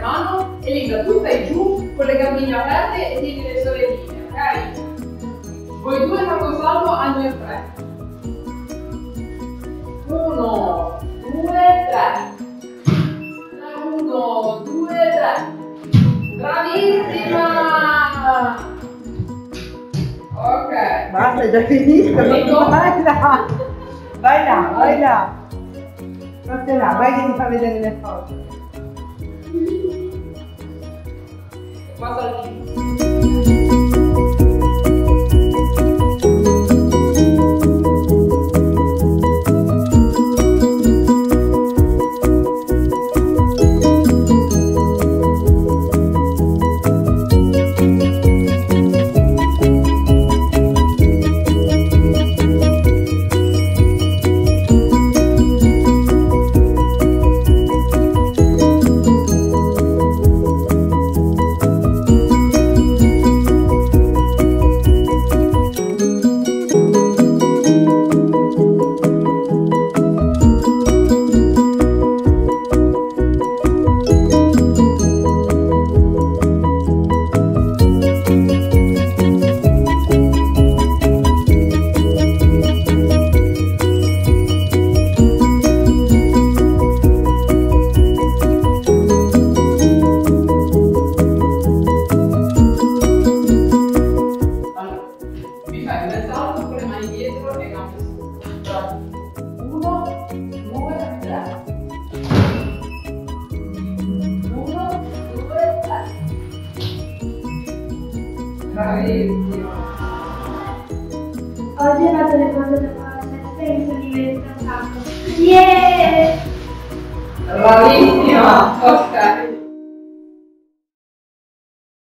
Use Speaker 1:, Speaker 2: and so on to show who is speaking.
Speaker 1: mano e Linda tu fai giù con le gambine aperte e tieni le sorelline, ok? Voi due fate un salto a noi tre. 1, 2, 3. 1, 2, 3. Bravissima! Ok.
Speaker 2: Basta, è già finito. Vai là. Vai là, vai là. Proprio là, vai che ti fa vedere le foto.
Speaker 1: Passo al cibo. Bravissimo.
Speaker 3: Oggi ho fatto le cose da fare e mi sono divertita un sacco. Yeah!
Speaker 1: Bravissima! Ok.